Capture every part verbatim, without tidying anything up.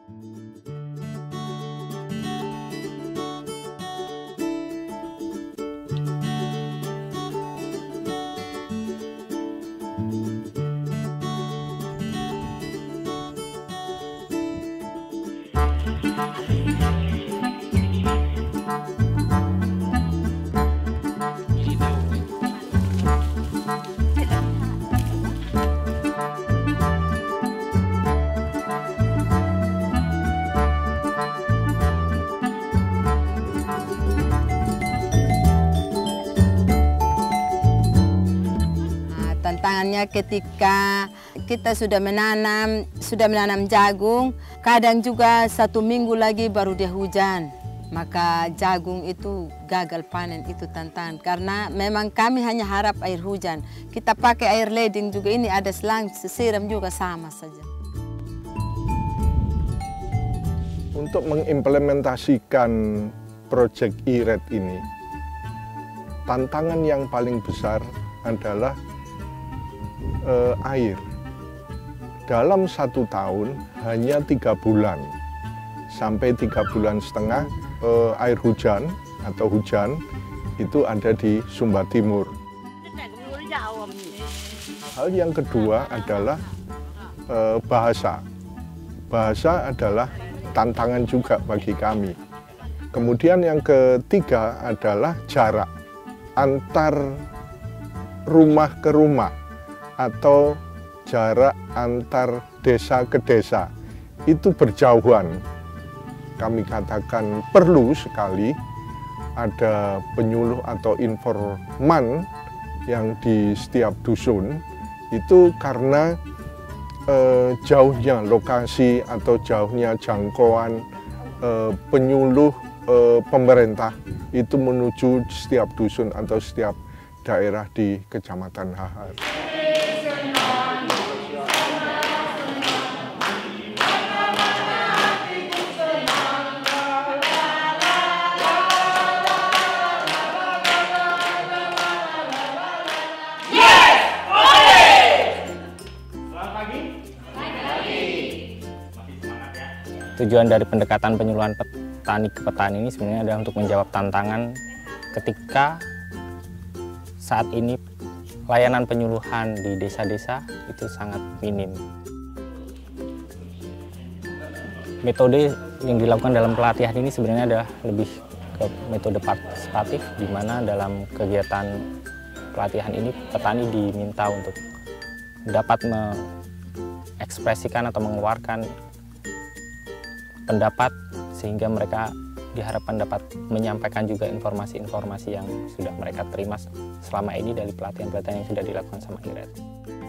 Tantangannya ketika kita sudah menanam, sudah menanam jagung, kadang juga satu minggu lagi baru dia hujan. Maka jagung itu gagal panen, itu tantangan. Karena memang kami hanya harap air hujan. Kita pakai air leding juga, ini ada selang, siram juga sama saja. Untuk mengimplementasikan proyek I R E D ini, tantangan yang paling besar adalah eh, air. Dalam satu tahun hanya tiga bulan sampai tiga bulan setengah eh, air hujan atau hujan itu ada di Sumba Timur. Hal yang kedua adalah eh, bahasa. Bahasa adalah tantangan juga bagi kami. Kemudian yang ketiga adalah jarak antar rumah ke rumah atau jarak antar desa ke desa itu berjauhan. Kami katakan perlu sekali ada penyuluh atau informan yang di setiap dusun itu karena eh, jauhnya lokasi atau jauhnya jangkauan eh, penyuluh eh, pemerintah itu menuju setiap dusun atau setiap daerah di Kecamatan Hahar. Tujuan dari pendekatan penyuluhan petani ke petani ini sebenarnya adalah untuk menjawab tantangan ketika saat ini layanan penyuluhan di desa-desa itu sangat minim. Metode yang dilakukan dalam pelatihan ini sebenarnya adalah lebih ke metode partisipatif, di mana dalam kegiatan pelatihan ini petani diminta untuk dapat mengekspresikan atau mengeluarkan pendapat sehingga mereka diharapkan dapat menyampaikan juga informasi-informasi yang sudah mereka terima selama ini dari pelatihan-pelatihan yang sudah dilakukan sama I R E D.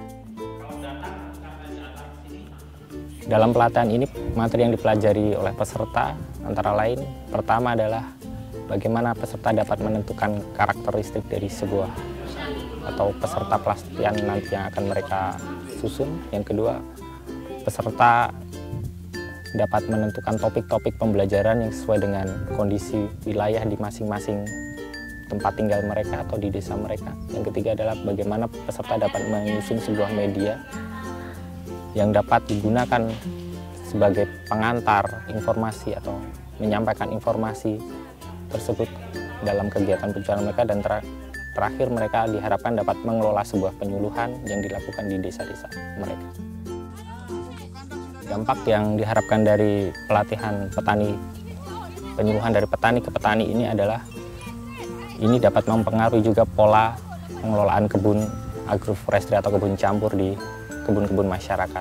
Dalam pelatihan ini, materi yang dipelajari oleh peserta antara lain, pertama adalah bagaimana peserta dapat menentukan karakteristik dari sebuah atau peserta pelatihan nanti yang akan mereka susun. Yang kedua, peserta dapat menentukan topik-topik pembelajaran yang sesuai dengan kondisi wilayah di masing-masing tempat tinggal mereka atau di desa mereka. Yang ketiga adalah bagaimana peserta dapat menyusun sebuah media yang dapat digunakan sebagai pengantar informasi atau menyampaikan informasi tersebut dalam kegiatan penyuluhan mereka, dan ter terakhir mereka diharapkan dapat mengelola sebuah penyuluhan yang dilakukan di desa-desa mereka. Dampak yang diharapkan dari pelatihan petani, penyuluhan dari petani ke petani ini adalah ini dapat mempengaruhi juga pola pengelolaan kebun agroforestry atau kebun campur di kebun-kebun masyarakat.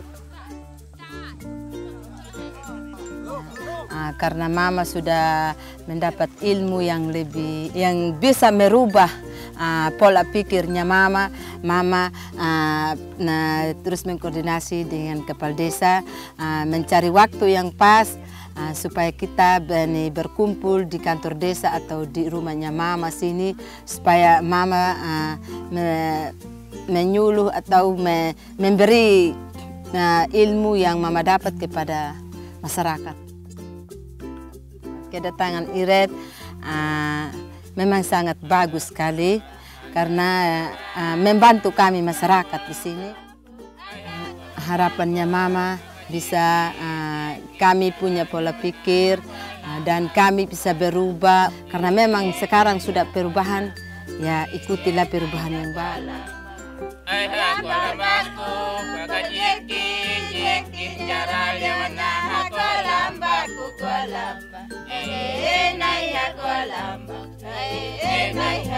Nah, karena Mama sudah mendapat ilmu yang lebih, yang bisa merubah Uh, pola pikirnya Mama, Mama uh, nah, terus mengkoordinasi dengan kepala desa, uh, mencari waktu yang pas uh, supaya kita berkumpul di kantor desa atau di rumahnya Mama sini, supaya Mama uh, me, menyuluh atau me, memberi uh, ilmu yang Mama dapat kepada masyarakat. Kedatangan I R E D uh, memang sangat bagus sekali karena uh, membantu kami masyarakat di sini. Uh, harapannya Mama bisa uh, kami punya pola pikir dan kami bisa berubah karena memang sekarang sudah perubahan, ya ikutilah perubahan yang baru. Hey, hey, hey, hey, hey, hey, hey, hey,